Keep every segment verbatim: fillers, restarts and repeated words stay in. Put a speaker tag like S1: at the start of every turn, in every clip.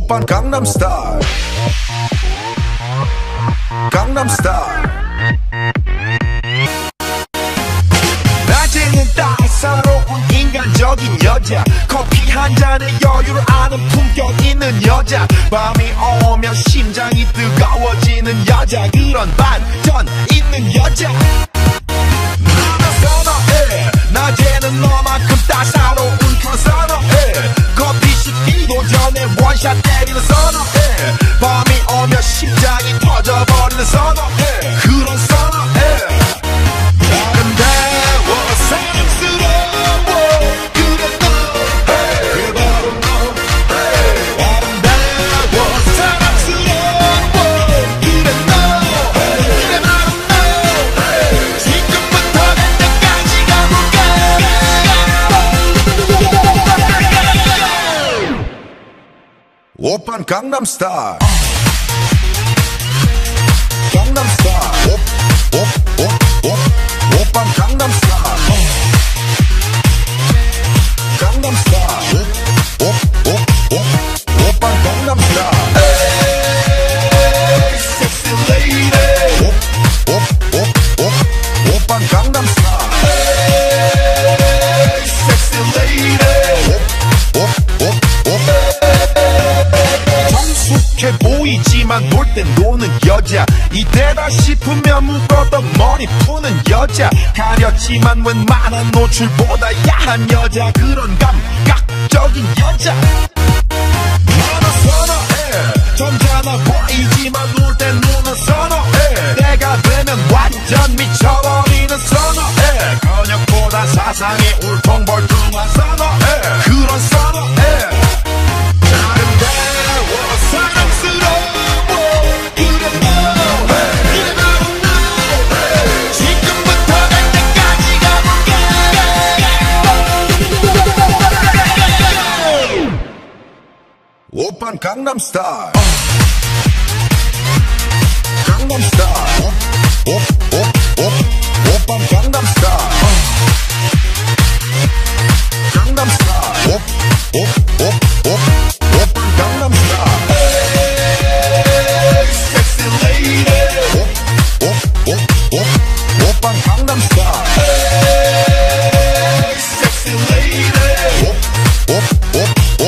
S1: 오빤 강남스타일 강남스타일 낮에는 따사로운 인간적인 여자 커피 한 잔에 여유를 아는 품격 있는 여자 밤이 오면 심장이 뜨거워지는 여자 그런 반전 있는 여자 나는 선호해 낮에는 너만큼 따사로운 그런 선호해 커피 식기도 전에 원샷 때리는 선호해 밤이 오면 심장이 터져버리는 선호해 그런 선호해 아름다워 사랑스러워 그래 너 그래 바로 너 아름다워 사랑스러워 그래 너 그래 바로 너 지금부터 갈 때까지 가볼까 오빤 강남스타일 강남스타일 오, 오, 오, 오, 오빤 강남스타일 강남스타일 오, 오, 오, 오, 오빤 강남스타일 에이 섹시 레이디 오, 오, 오, 오, 오빤 강남스타일 에이 섹시 레이디 오, 오, 오, 오 정숙해 보이지만 놀 땐 노는 여자 이때다 싶으면 묶었던 머리 푸는 여자 가렸지만 웬만한 노출보다 야한 여자 그런 감각적인 여자 나는 선호해 점잖아 보이지만 놀 땐 노는 선호해 때가 되면 완전 미쳐버리는 선호해 근육보다 사상이 울퉁불퉁한 선호해 그런 선호해 아름다워 사랑스러워 그래 너 그래 바로 너 지금부터 갈 때까지 가볼까 오빤 강남스타일 강남스타일 오, 오, 오, 오, 오빤 강남스타일 강남스타일 오, 오, 오, 오, 오빤 강남스타일 에이 섹시 레이디 오, 오, 오, 오, 오빤 강남스타일 에이 섹시 레이디 오, 오, 오,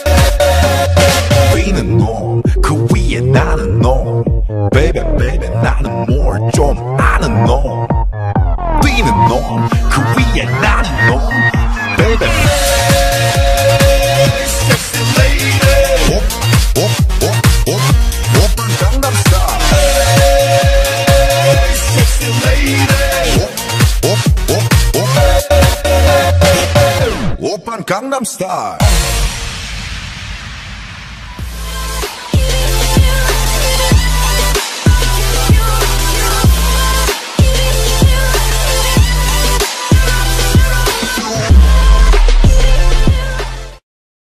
S1: 오 뛰는 놈 그 위에 나는 놈 Baby baby 나는 뭘 좀 아는 놈 뛰는 놈 그 위에 나는 놈 Baby 섹시 레이디 오, 오, 오, 오, 오빤 강남스타일 에이 섹시 레이디 오, 오, 오, 오 오빤 강남스타일